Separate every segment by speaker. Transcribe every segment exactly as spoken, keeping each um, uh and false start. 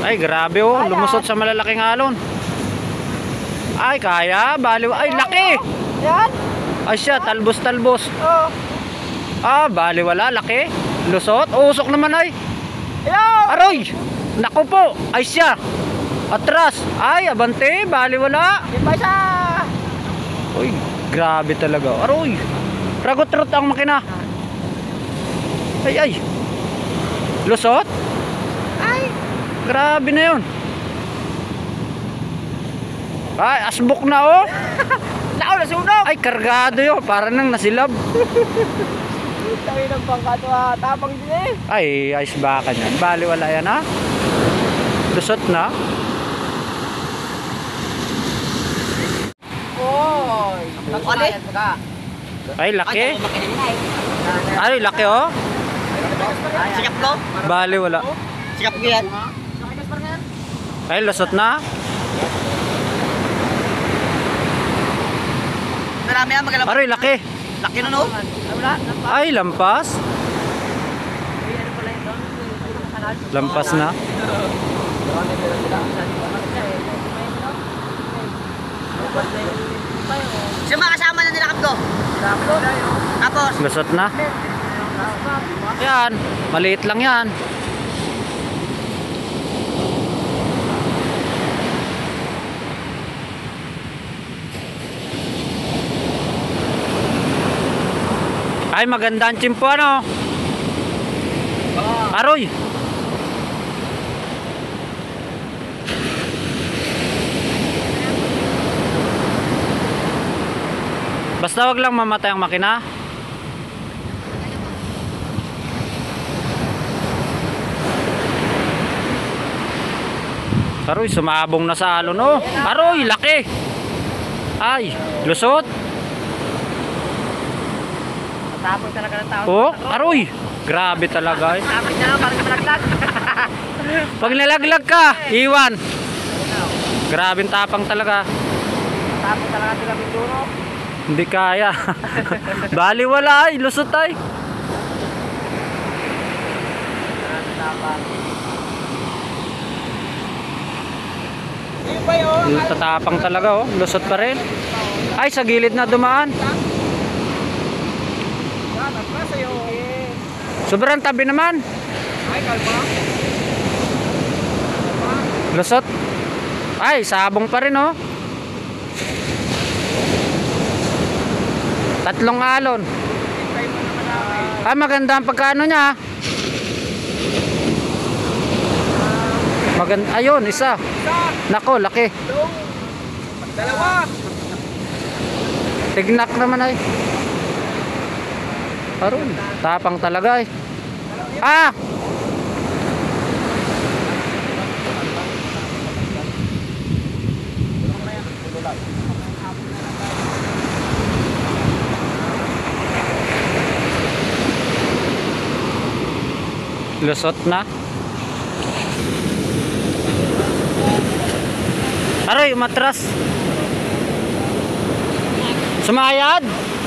Speaker 1: Ay, grabe oh. Lumusot sa malalaking alon. Ay, kaya. Baliw. Ay, laki.
Speaker 2: Yan.
Speaker 1: Ay siya, talbos-talbos.
Speaker 2: Oh.
Speaker 1: Ah, baliwala. Laki. Lusot. Usok naman ay.
Speaker 2: Hello.
Speaker 1: Aroy. Naku po. Ay siya. Atras. Ay, abante. Baliwala.
Speaker 2: Iba siya.
Speaker 1: Uy, grabe talaga. Aroy. Ragot-rot ang makina. Ay, ay. Lusot.
Speaker 2: Ay.
Speaker 1: Grabe na yun. Ay, asbok na oh.
Speaker 2: Nako, nasunog.
Speaker 1: Ay, kargado yun. Para nang nasilab.
Speaker 2: Tawi ng bangka to ha. Tapang din eh.
Speaker 1: Ay, ayos baka yan. Baliwala yan ha. Lusot na.
Speaker 2: Oy. Nakali.
Speaker 1: Ay, laki. Ay, laki oh.
Speaker 2: Sikap ko.
Speaker 1: Baliwala.
Speaker 2: Sikap ko yan.
Speaker 1: Ay, lusot na.
Speaker 2: Marami yan magalang.
Speaker 1: Aroy, laki.
Speaker 2: Laki na no.
Speaker 1: Ay, lampas. Lampas na.
Speaker 2: Siya mga kasama na nila kapto. Tapos.
Speaker 1: Lusot na. Yan. Maliit lang yan. Ay, maganda ang tsimpo ano. Aroy. Basta wag lang mamatay ang makina. Aroy, sumabong na sa alon oh. Aroy, laki. Ay, lusot.
Speaker 2: Tapos talaga ng tao.
Speaker 1: Oh, aroy. Grabe talaga eh.
Speaker 2: Tapos na parang malaglag.
Speaker 1: Pag nalaglag ka, iwan. Grabing tapang talaga.
Speaker 2: Tapos talaga sila binduro.
Speaker 1: Hindi kaya. Baliwala ay, lusot ay. Tatapang talaga oh, lusot pa rin. Ay, sa gilid na dumaan. Sobrang tabi naman.
Speaker 2: Ay, kalma.
Speaker 1: Lusot. Ay, sabong pa rin oh. Tatlong alon. Ah, maganda ang pagkano niya. Maganda. Ayun, isa. Nako, laki.
Speaker 2: Dalawa.
Speaker 1: Tignak naman ay. Parun, tapang talaga eh. Ah! Lusot na. Aroy, umatras. Sumayad.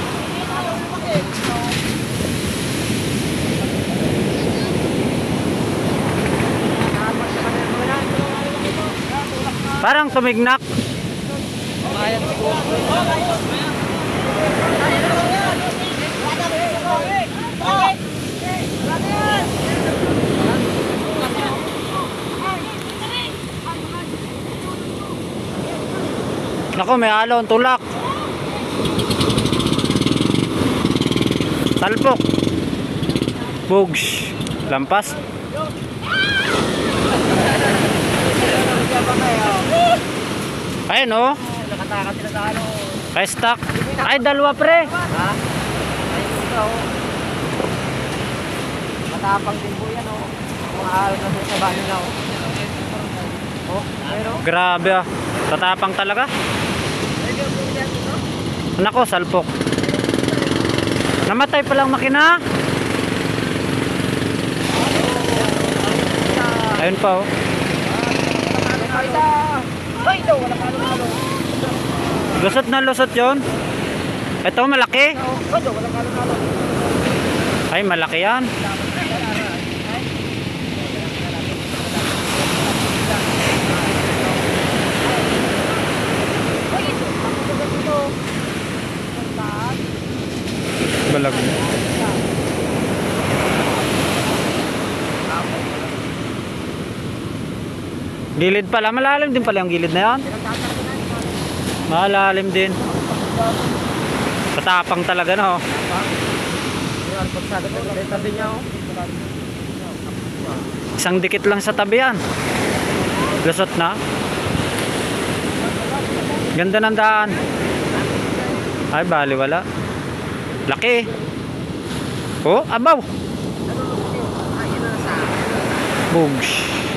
Speaker 1: Parang tumignak. Nako, may alon, tulak. Talpok. Bugs. Lampas. Ayun oh.
Speaker 2: Nakatakas sila sa ano.
Speaker 1: Kay stock. Ay, dalawa pre.
Speaker 2: Ha? Ayun ito oh. Matapang din po yan oh. Mga alon na sa banyo na oh. Oh, pero.
Speaker 1: Grabe ah. Tatapang talaga. Nako, salpok. Namatay palang makina. Ayun pa oh.
Speaker 2: Ay, ito, wala pa halo-halo.
Speaker 1: Lusot na lusot yun. Ito malaki.
Speaker 2: Ito, wala pa halo-halo.
Speaker 1: Ay, malaki yan. Gilid pala, malalim din pala yung gilid na yan. Malalim din. Patapang talaga no.
Speaker 2: Yung pagsagad na sa tabi niya oh.
Speaker 1: Isang dikit lang sa tabi yan. Lusot na. Ganda ng daan. Ay, bali wala. Laki. Oh, abaw. Bugs.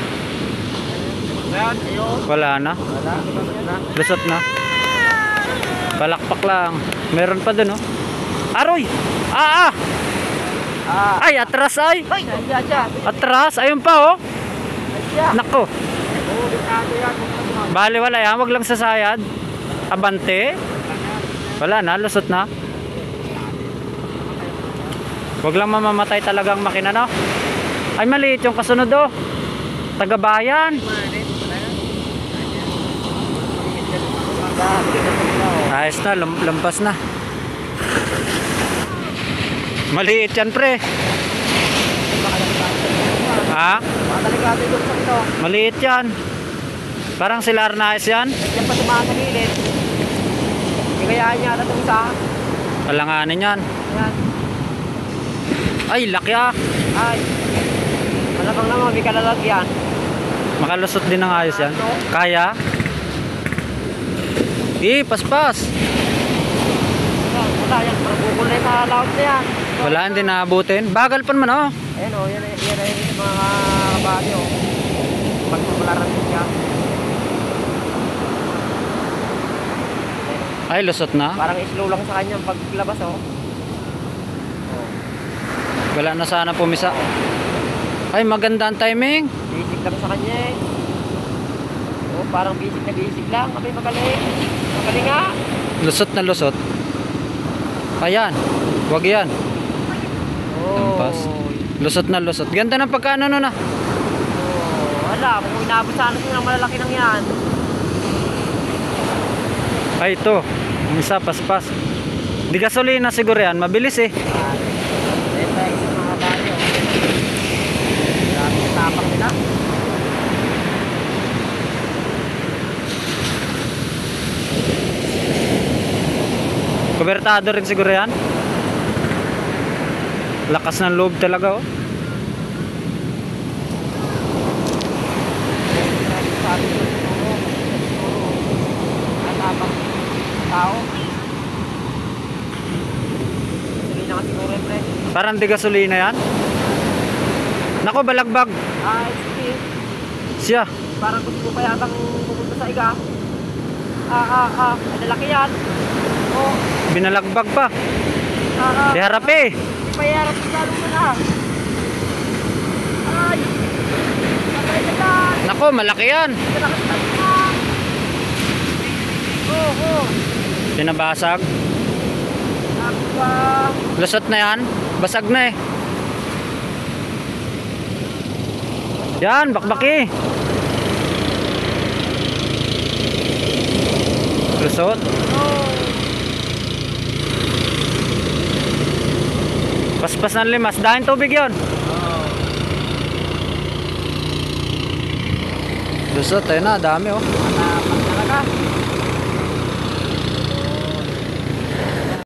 Speaker 1: Wala na. Lusot na. Palakpak lang. Meron pa dun, oh. Aroy! Ah, ah!
Speaker 2: Ah.
Speaker 1: Ay, atras ay!
Speaker 2: Ay, siya, siya.
Speaker 1: Atras! Ayun pa, oh!
Speaker 2: Siya.
Speaker 1: Nako.
Speaker 2: Oh, delikado yan.
Speaker 1: Bali wala yan. Wag lang sasayad. Abante. Wala na. Lusot na. Wag lang mamamatay talagang makina, no? Ay, maliit yung kasunod, oh. Tagabayan. Ayos na. lam- Lampas na. Maliit yan, pre. Ha?
Speaker 2: Mga delikado yung sa ito.
Speaker 1: Maliit yan. Parang sila Arnaiz yan.
Speaker 2: Yan pa tumakas sa gilid. Kikayaan niya ata itong isa.
Speaker 1: Kalanganin yan.
Speaker 2: Yan.
Speaker 1: Ay, laki ah.
Speaker 2: Ay. Malabang naman, may kalalag yan.
Speaker 1: Makalusot din ng ayos yan. Kaya? Eh, paspas.
Speaker 2: Wala, wala yan. Parang bukol na yung sa laot na yan.
Speaker 1: Wala, hindi naabutin. Bagal pa naman, oh.
Speaker 2: Ayan o, yan, yan, yan, yan yung mga kabady o. Pag malaran siya.
Speaker 1: Ay, lusot na.
Speaker 2: Parang slow lang sa kanya paglabas o.
Speaker 1: Wala na sana pumisa. Ay, maganda ang timing.
Speaker 2: Basic lang sa kanya eh. O, parang basic na basic lang. Abay, magaling. Magaling nga.
Speaker 1: Lusot na lusot. Ayan. Wag yan.
Speaker 2: Oh.
Speaker 1: Lampas. Lusot na lusot. Ganda ng pagkano nun ah.
Speaker 2: Oh, wala. Kung inabot sana sila ng malalaki ng yan.
Speaker 1: Ay, ito. Yung isa, paspas. Di gasolina siguro yan. Mabilis eh.
Speaker 2: Ah, ito ay isang mga kabady o. Grabe yung tapak nila.
Speaker 1: Kubertado rin siguro yan. Lakas ng loob talaga, oh.
Speaker 2: Sabi ko, oo. Ang tapang tao. Sabi na kasi siguro, pre.
Speaker 1: Parang di gasolina yan. Nako, balagbag.
Speaker 2: Ah, sige.
Speaker 1: Siya.
Speaker 2: Parang gusto ko pa yatang pupunta sa iga. Ah, ah, ah. Ay, lalaki yan. Oh.
Speaker 1: Binalagbag pa.
Speaker 2: Ah, ah.
Speaker 1: Iharap eh.
Speaker 2: Payarap sa lalo na na. Ay. Patay ka lang.
Speaker 1: Nako, malaki yan.
Speaker 2: Kalakastan ka. Oh, oh.
Speaker 1: Pinabasag.
Speaker 2: Aqua.
Speaker 1: Lusot na yan. Basag na eh. Yan, bakbaki. Lusot.
Speaker 2: Oh.
Speaker 1: Paspas ng limas. Dahil tubig yon.
Speaker 2: Oh.
Speaker 1: Lusot, ayun na. Dami oh.
Speaker 2: Mata,